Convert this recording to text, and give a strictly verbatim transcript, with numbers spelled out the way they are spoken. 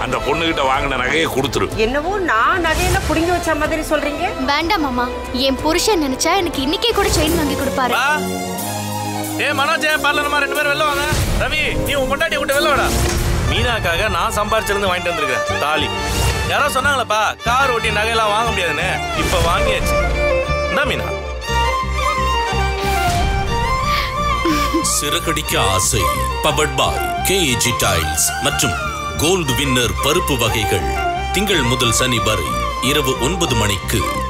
அந்த பொண்ணுகிட்ட வாங்கின நகையை கொடுத்துரு. என்னவோ நான் நகையெல்லாம் புடிங்கி வச்ச மாதிரி சொல்றீங்க. வேண்டாம் மாமா, என் புருஷன் நினைச்சா எனக்கு இன்னைக்கே கூட செயின் வாங்கி கொடுப்பாரு. ஏ மனோஜ், பார்லமா ரெண்டு பேரும் வெளில வாங்க. ரவி, நீ உன் பொண்டாட்டி விட்டு வெளில வாடா. மீனாக்காக நான் சம்பாரிச்சிருந்து வாங்கிட்டு வந்திருக்கேன் தாலி. யாரோ சொன்னாங்களப்பா கார் ஓட்டி நகையெல்லாம் வாங்க முடியாதுன்னு, இப்ப வாங்கியாச்சு. என்ன Meena? Siragadikka Aasai powered by KAG tiles மற்றும் கோல்டு வின்னர் பருப்பு வகைகள் திங்கள் முதல் சனி வரை இரவு ஒன்பது மணிக்கு.